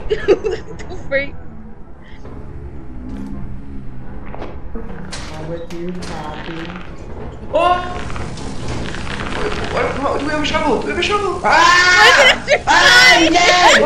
Go free. I'm with you, Poppy. Oh! What? Do we have a shovel? Do we have a shovel? Ah! I'm dead!